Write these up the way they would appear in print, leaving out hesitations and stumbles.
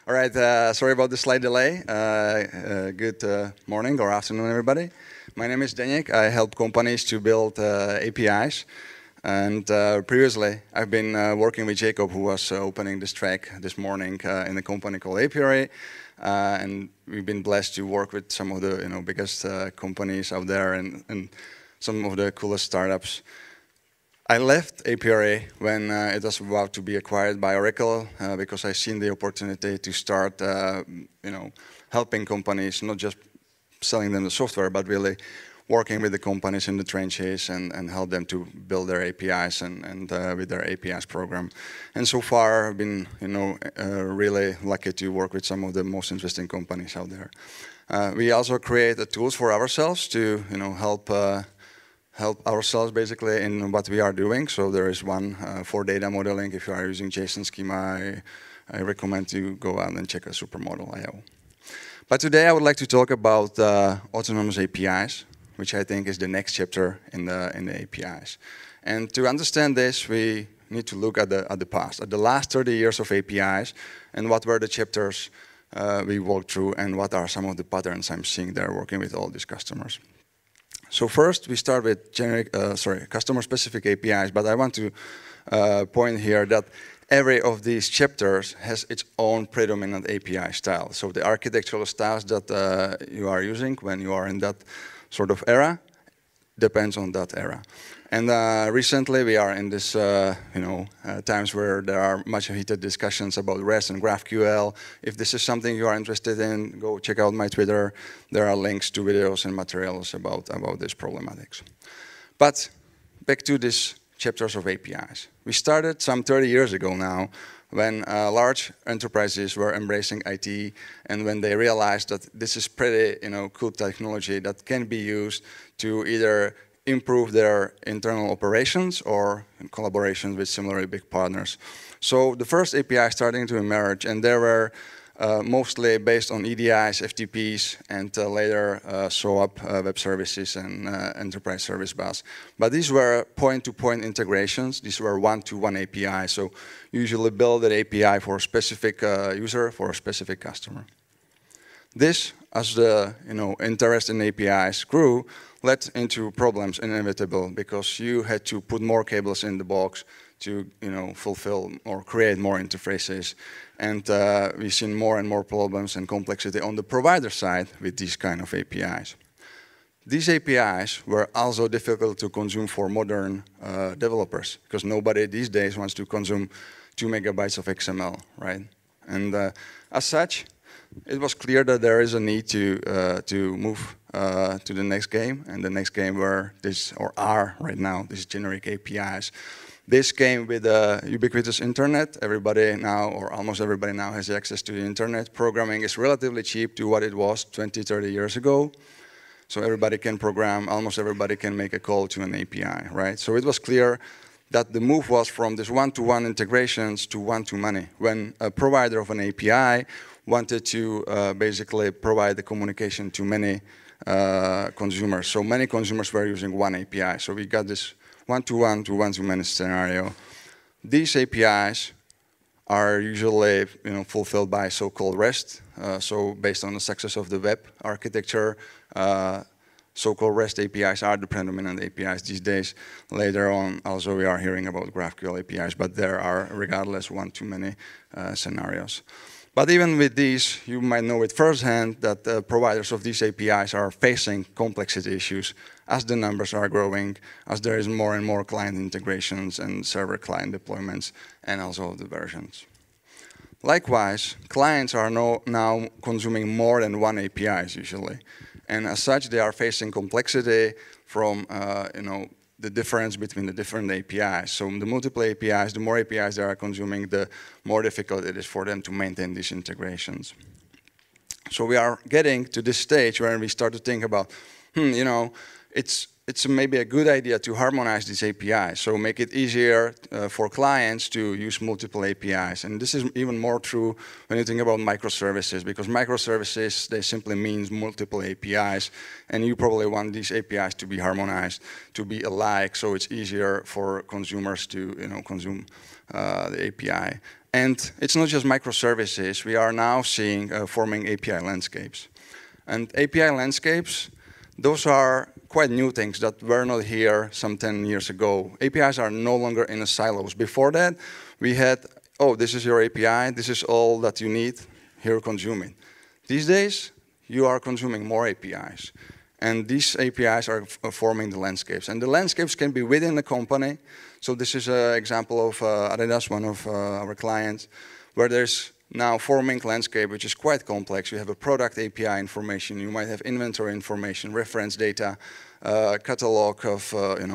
All right, sorry about the slight delay. Good morning or afternoon, everybody. My name is Deněk. I help companies to build APIs. And previously, I've been working with Jacob, who was opening this track this morning in a company called Apiary. And we've been blessed to work with some of the biggest companies out there and some of the coolest startups. I left Apiary when it was about to be acquired by Oracle because I seen the opportunity to start, helping companies, not just selling them the software, but really working with the companies in the trenches and help them to build their APIs and with their APIs program. And so far, I've been, really lucky to work with some of the most interesting companies out there. We also create the tools for ourselves to, help ourselves basically in what we are doing. So there is one for data modeling. If you are using JSON schema, I recommend you go out and check out Supermodel.io. But today I would like to talk about autonomous APIs, which I think is the next chapter in the APIs. And to understand this, we need to look at the past, at the last 30 years of APIs, and what were the chapters we walked through, and what are some of the patterns I'm seeing there working with all these customers. So first, we start with customer-specific APIs, but I want to point here that every of these chapters has its own predominant API style. So the architectural styles that you are using when you are in that sort of era depends on that era. And recently, we are in this, times where there are much heated discussions about REST and GraphQL. If this is something you are interested in, go check out my Twitter. There are links to videos and materials about this problematics. But back to these chapters of APIs. We started some 30 years ago now, when large enterprises were embracing IT, and when they realized that this is pretty, cool technology that can be used to either improve their internal operations or in collaboration with similarly big partners. So the first API starting to emerge, and they were mostly based on EDIs, FTPs, and later SOAP web services and enterprise service bus. But these were point-to-point integrations. These were one-to-one APIs. So usually build an API for a specific user, for a specific customer. This, as the interest in APIs grew, led into problems inevitable because you had to put more cables in the box to fulfill or create more interfaces. And we've seen more and more problems and complexity on the provider side with these kind of APIs. These APIs were also difficult to consume for modern developers because nobody these days wants to consume 2 megabytes of XML, right? And as such, it was clear that there is a need to move to the next game, and the next game were are right now these generic APIs. This came with ubiquitous internet. Everybody now, or almost everybody now, has access to the internet. Programming is relatively cheap to what it was 20, 30 years ago. So everybody can program, almost everybody can make a call to an API, right? So it was clear that the move was from this one-to-one integrations to one-to-many. When a provider of an API wanted to basically provide the communication to many consumers. So many consumers were using one API. So we got this one-to-one to one-to-many scenario. These APIs are usually fulfilled by so-called REST. So based on the success of the web architecture, so-called REST APIs are the predominant APIs these days. Later on, also we are hearing about GraphQL APIs, but there are, regardless, one-to-many scenarios. But even with these, you might know it firsthand that providers of these APIs are facing complexity issues as the numbers are growing, as there is more and more client integrations and server-client deployments, and also the versions. Likewise, clients are now consuming more than one APIs usually, and as such, they are facing complexity from the difference between the different APIs. So the multiple APIs, the more APIs they are consuming, the more difficult it is for them to maintain these integrations. So we are getting to this stage where we start to think about, it's maybe a good idea to harmonize these APIs, so make it easier for clients to use multiple APIs. And this is even more true when you think about microservices, because microservices, they simply means multiple APIs, and you probably want these APIs to be harmonized, to be alike, so it's easier for consumers to consume the API. And it's not just microservices. We are now seeing forming API landscapes. And API landscapes, those are quite new things that were not here some 10 years ago. APIs are no longer in the silos. Before that, we had, oh, this is your API, this is all that you need, here, consume it. These days, you are consuming more APIs. And these APIs are forming the landscapes. And the landscapes can be within the company. So this is an example of Adidas, one of our clients, where there's now forming landscape, which is quite complex. You have a product API information. You might have inventory information, reference data, catalog of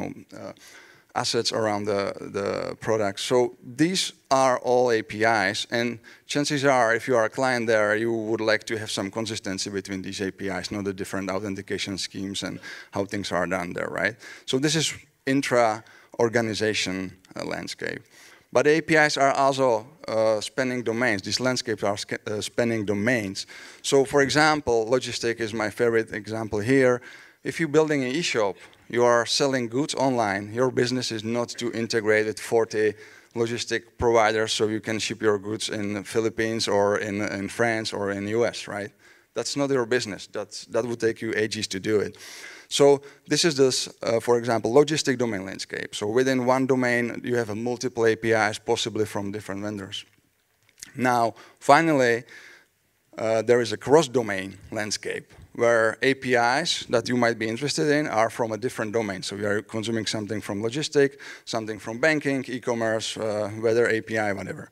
assets around the product. So these are all APIs, and chances are, if you are a client there, you would like to have some consistency between these APIs, know the different authentication schemes and how things are done there, right? So this is intra-organization landscape. But APIs are also spanning domains. These landscapes are spanning domains. So for example, logistic is my favorite example here. If you're building an e-shop, you are selling goods online, your business is not to integrate with 40 logistic providers so you can ship your goods in the Philippines or in France or in the US, right? That's not your business. That would take you ages to do it. So this is this, for example, logistic domain landscape. So within one domain, you have a multiple APIs, possibly from different vendors. Now, finally, there is a cross-domain landscape where APIs that you might be interested in are from a different domain. So you are consuming something from logistic, something from banking, e-commerce, weather API, whatever.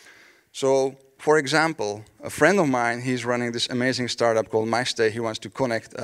So, for example, a friend of mine, he's running this amazing startup called MyStay. He wants to connect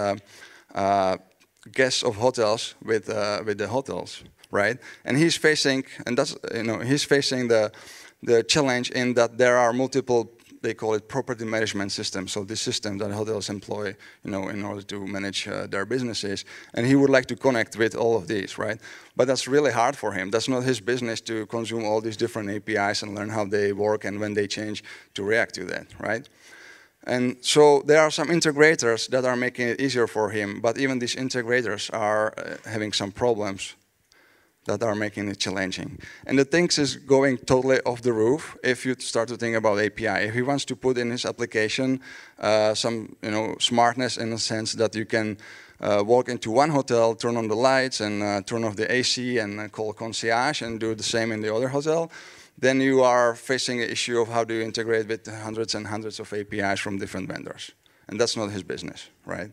guests of hotels with the hotels, right? And he's facing, he's facing the challenge in that there are multiple, they call it property management systems. So this system that hotels employ, in order to manage their businesses. And he would like to connect with all of these, right? But that's really hard for him. That's not his business to consume all these different APIs and learn how they work and when they change to react to that, right? And so there are some integrators that are making it easier for him, but even these integrators are having some problems that are making it challenging. And the things is going totally off the roof if you start to think about API. If he wants to put in his application some smartness in the sense that you can walk into one hotel, turn on the lights and turn off the AC and call concierge and do the same in the other hotel, then you are facing an issue of how do you integrate with hundreds and hundreds of APIs from different vendors. And that's not his business, right?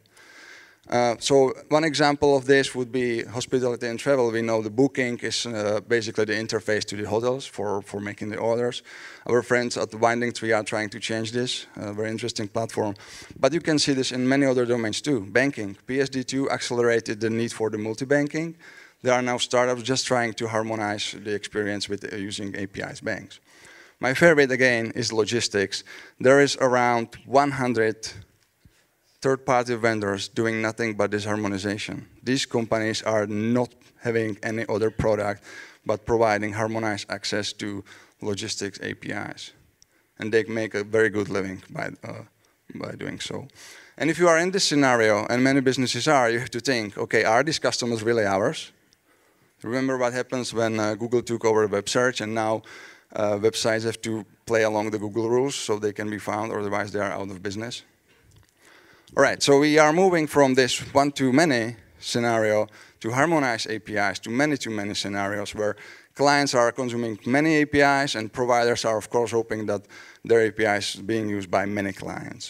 So one example of this would be hospitality and travel. We know the booking is basically the interface to the hotels for making the orders. Our friends at the Winding Tree are trying to change this, a very interesting platform. But you can see this in many other domains too. Banking, PSD2 accelerated the need for the multi-banking. There are now startups just trying to harmonize the experience with using APIs banks. My favorite, again, is logistics. There is around 100 third-party vendors doing nothing but this harmonization. These companies are not having any other product but providing harmonized access to logistics APIs. And they make a very good living by doing so. And if you are in this scenario, and many businesses are, you have to think, okay, are these customers really ours? Remember what happens when Google took over web search, and now websites have to play along the Google rules so they can be found, otherwise they are out of business. All right, so we are moving from this one-to-many scenario to harmonized APIs to many-to-many scenarios where clients are consuming many APIs and providers are, of course, hoping that their APIs is being used by many clients.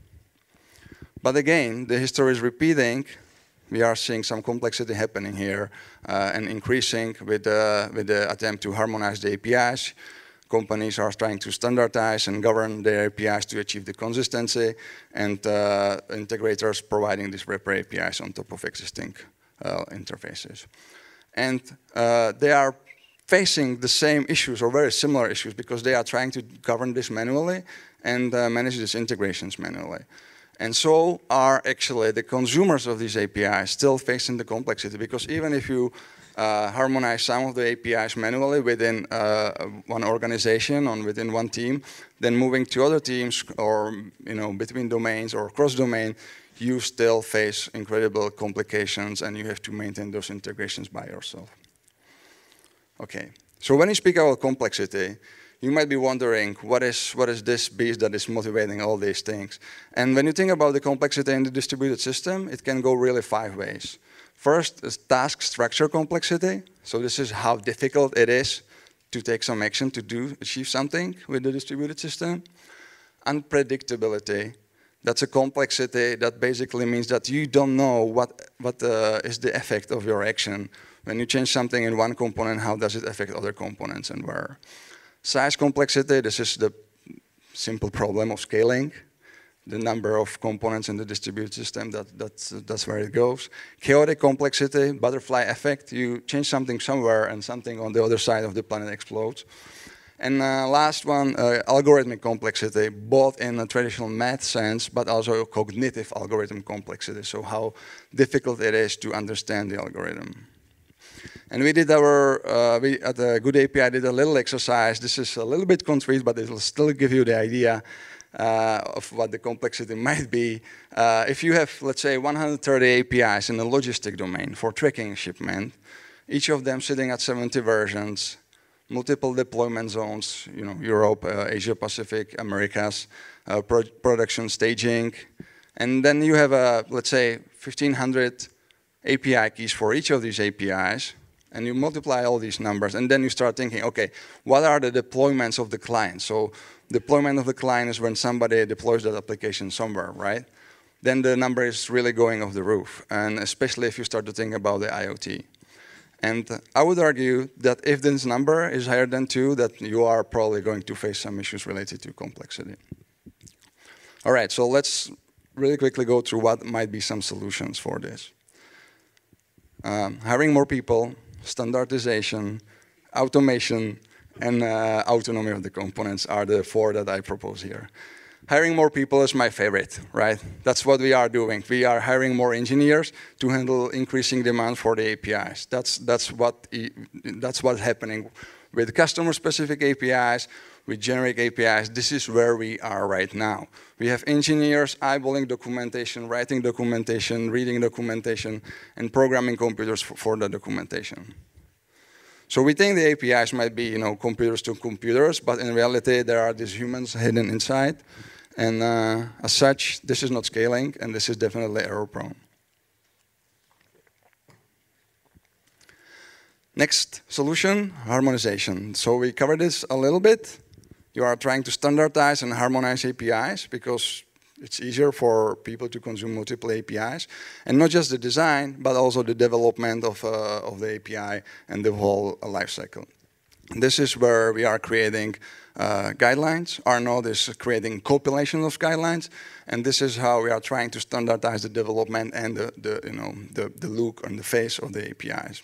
But again, the history is repeating. We are seeing some complexity happening here and increasing with the attempt to harmonize the APIs. Companies are trying to standardize and govern their APIs to achieve the consistency, and integrators providing these wrapper APIs on top of existing interfaces. And they are facing the same issues or very similar issues because they are trying to govern this manually and manage these integrations manually. And so are actually the consumers of these APIs still facing the complexity, because even if you harmonize some of the APIs manually within one organization or within one team, then moving to other teams or between domains or cross-domain, you still face incredible complications and you have to maintain those integrations by yourself. Okay, so when you speak about complexity, you might be wondering, what is this beast that is motivating all these things? And when you think about the complexity in the distributed system, it can go really 5 ways. First is task structure complexity. So this is how difficult it is to take some action to achieve something with the distributed system. Unpredictability. That's a complexity that basically means that you don't know what is the effect of your action. When you change something in one component, how does it affect other components and where? Size complexity, this is the simple problem of scaling. The number of components in the distributed system, that's where it goes. Chaotic complexity, butterfly effect. You change something somewhere and something on the other side of the planet explodes. And last one, algorithmic complexity, both in a traditional math sense, but also cognitive algorithm complexity, so how difficult it is to understand the algorithm. And we did we at the Good API did a little exercise. This is a little bit concrete, but it will still give you the idea of what the complexity might be. If you have, let's say, 130 APIs in the logistic domain for tracking shipment, each of them sitting at 70 versions, multiple deployment zones, Europe, Asia Pacific, Americas, production staging. And then you have, let's say, 1,500 API keys for each of these APIs. And you multiply all these numbers. And then you start thinking, OK, what are the deployments of the client? So deployment of the client is when somebody deploys that application somewhere, right? Then the number is really going off the roof. And especially if you start to think about the IoT. And I would argue that if this number is higher than 2, that you are probably going to face some issues related to complexity. All right, so let's really quickly go through what might be some solutions for this. Hiring more people, standardization, automation, and autonomy of the components are the 4 that I propose here. Hiring more people is my favorite, right? That's what we are doing. We are hiring more engineers to handle increasing demand for the APIs. That's what's happening with customer-specific APIs, with generic APIs. This is where we are right now. We have engineers eyeballing documentation, writing documentation, reading documentation, and programming computers for the documentation. So we think the APIs might be, computers to computers, but in reality, there are these humans hidden inside. And as such, this is not scaling, and this is definitely error-prone. Next solution, harmonization. So we covered this a little bit. You are trying to standardize and harmonize APIs because it's easier for people to consume multiple APIs. And not just the design, but also the development of the API and the whole lifecycle. This is where we are creating guidelines. Arnaud is creating compilation of guidelines, and this is how we are trying to standardize the development and the look and the face of the APIs.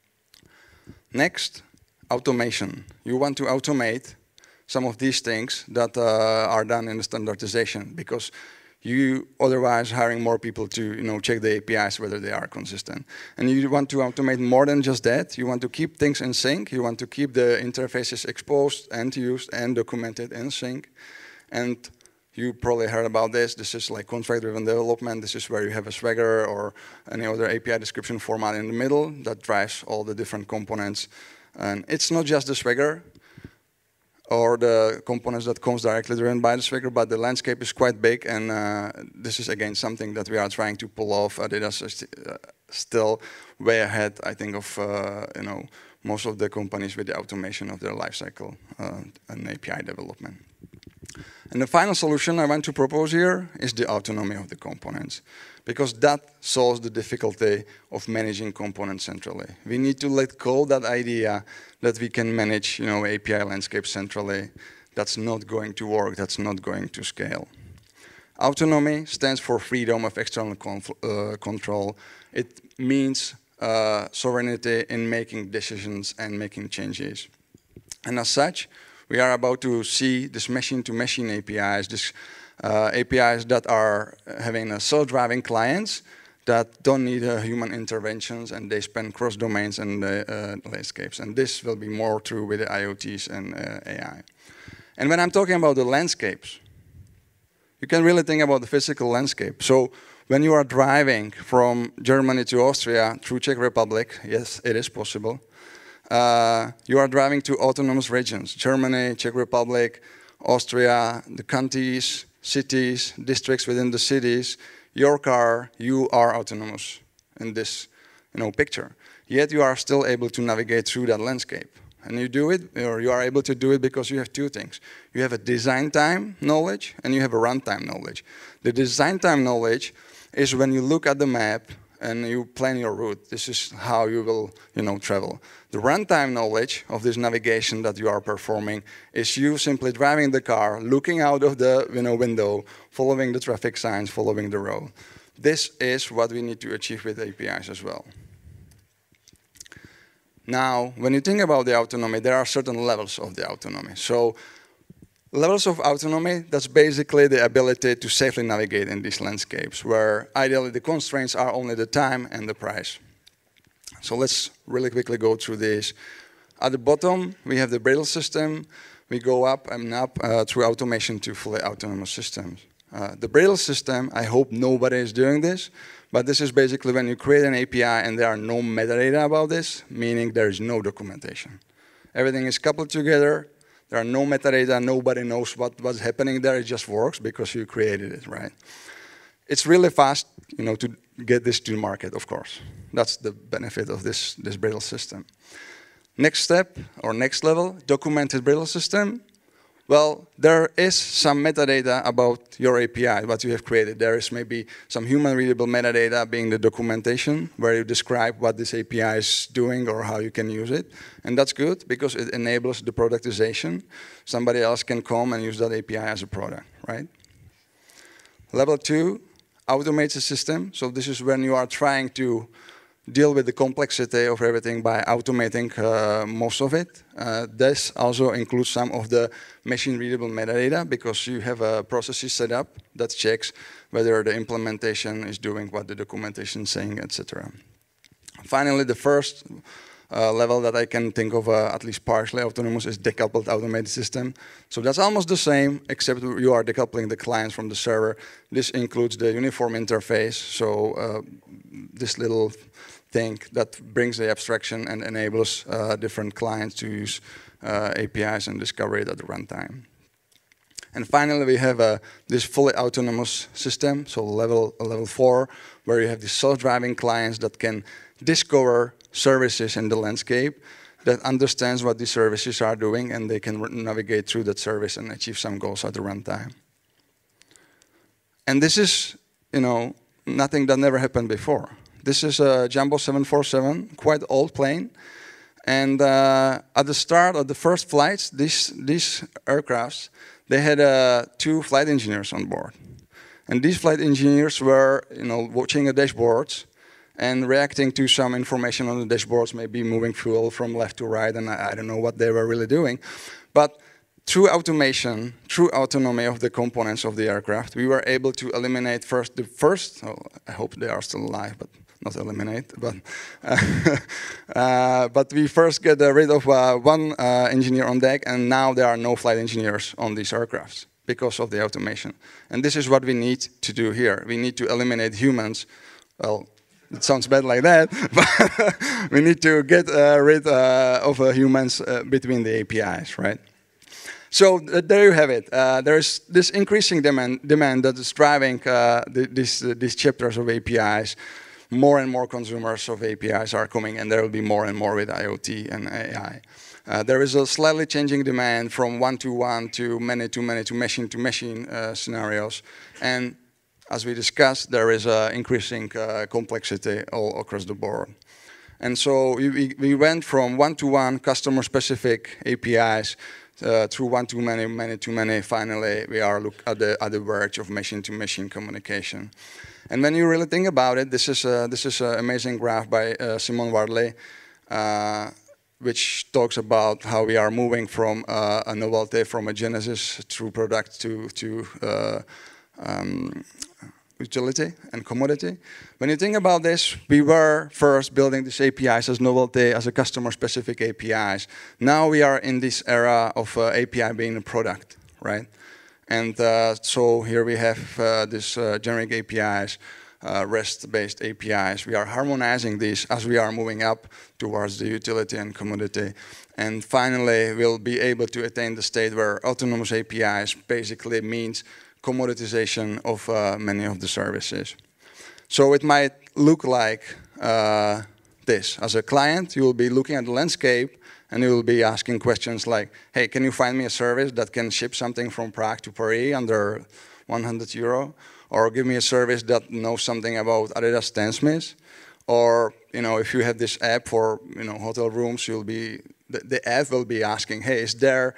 Next, automation. You want to automate some of these things that are done in the standardization because you otherwise hiring more people to check the APIs whether they are consistent. And you want to automate more than just that. You want to keep things in sync. You want to keep the interfaces exposed and used and documented in sync. And you probably heard about this. This is like contract-driven development. This is where you have a Swagger or any other API description format in the middle that drives all the different components. And it's not just the Swagger or the components that comes directly driven by the Swagger, but the landscape is quite big, and this is again something that we are trying to pull off. Adidas is still way ahead, I think, of most of the companies with the automation of their lifecycle and API development. And the final solution I want to propose here is the autonomy of the components, because that solves the difficulty of managing components centrally. We need to let go that idea that we can manage API landscape centrally. That's not going to work. That's not going to scale. Autonomy stands for freedom of external control. It means sovereignty in making decisions and making changes. And as such, we are about to see this machine-to-machine APIs, this APIs that are having a self-driving clients that don't need human interventions, and they span cross-domains and landscapes. And this will be more true with the IoTs and AI. And when I'm talking about the landscapes, you can really think about the physical landscape. So when you are driving from Germany to Austria through Czech Republic, yes, it is possible. You are driving to autonomous regions, Germany, Czech Republic, Austria, the counties, cities, districts within the cities. Your car, you are autonomous in this picture. Yet you are still able to navigate through that landscape. And you do it, or you are able to do it because you have two things. You have a design time knowledge and you have a runtime knowledge. The design time knowledge is when you look at the map and you plan your route. This is how you will travel. The runtime knowledge of this navigation that you are performing is you simply driving the car, looking out of the window, following the traffic signs, following the road. This is what we need to achieve with APIs as well. Now, when you think about the autonomy, there are certain levels of the autonomy. So, levels of autonomy, that's basically the ability to safely navigate in these landscapes, where ideally the constraints are only the time and the price. So let's really quickly go through this. At the bottom, we have the Bradle system. We go up and up through automation to fully autonomous systems. The Bradle system, I hope nobody is doing this, but this is basically when you create an API and there are no metadata about this, meaning there is no documentation. Everything is coupled together. There are no metadata. Nobody knows what's happening there. It just works because you created it, right? It's really fast, to get this to the market, of course. That's the benefit of this Bradle system. Next step, or next level, documented Bradle system. Well, there is some metadata about your API, what you have created. There is maybe some human-readable metadata being the documentation, where you describe what this API is doing or how you can use it. And that's good, because it enables the productization. Somebody else can come and use that API as a product, right? Level 2, automates the system. So this is when you are trying to deal with the complexity of everything by automating most of it. This also includes some of the machine-readable metadata, because you have processes set up that checks whether the implementation is doing what the documentation is saying, etc. Finally, the first level that I can think of, at least partially autonomous, is decoupled automated system. So that's almost the same, except you are decoupling the clients from the server. This includes the uniform interface, so this little thing that brings the abstraction and enables different clients to use APIs and discover it at the runtime. And finally, we have this fully autonomous system, so level 4, where you have these self-driving clients that can discover services in the landscape, that understands what these services are doing, and they can navigate through that service and achieve some goals at the runtime. And this is, nothing that never happened before. This is a Jumbo 747, quite old plane. And at the start of the first flights, these aircrafts, they had 2 flight engineers on board. And these flight engineers were, watching the dashboards and reacting to some information on the dashboards, maybe moving fuel from left to right, and I don't know what they were really doing. But through automation, through autonomy of the components of the aircraft, we were able to eliminate I hope they are still alive, but not eliminate, but we first get rid of one engineer on deck, and now there are no flight engineers on these aircrafts because of the automation. And this is what we need to do here. We need to eliminate humans. Well, it sounds bad like that, but we need to get rid of humans between the APIs, right? So there you have it. There's this increasing demand that is driving these chapters of APIs. More and more consumers of APIs are coming, and there will be more and more with IoT and AI. There is a slightly changing demand from one-to-one to many-to-many to machine-to-machine scenarios. And as we discussed, there is increasing complexity all across the board. And so we went from one-to-one customer-specific APIs through one-to-many, many-to-many. Finally, we are at the verge of machine-to-machine communication. And when you really think about it, this is an amazing graph by Simon Wardley, which talks about how we are moving from a novelty, from a genesis through product to utility and commodity. When you think about this, we were first building these APIs as novelty, as a customer-specific APIs. Now we are in this era of API being a product, right? And so here we have this generic APIs REST-based APIs. We are harmonizing these as we are moving up towards the utility and commodity. And finally, we'll be able to attain the state where autonomous APIs basically means commoditization of many of the services. So it might look like this. As a client, you will be looking at the landscape and you will be asking questions like, hey, can you find me a service that can ship something from Prague to Paris under 100 euro? Or give me a service that knows something about Adidas Stan Smith? Or if you have this app for hotel rooms, you'll be the app will be asking, hey, is there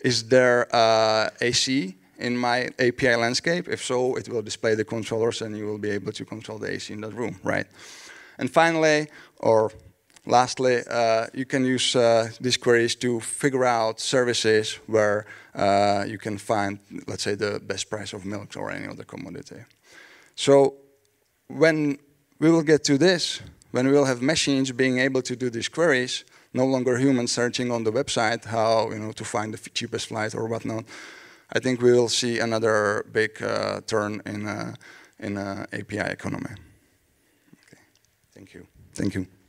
AC in my API landscape? If so, it will display the controllers and you will be able to control the AC in that room, right? And finally, or lastly, you can use these queries to figure out services where you can find, let's say, the best price of milk or any other commodity. So when we will get to this, when we will have machines being able to do these queries, no longer humans searching on the website how to find the cheapest flight or whatnot, I think we will see another big turn in API economy. Okay. Thank you. Thank you.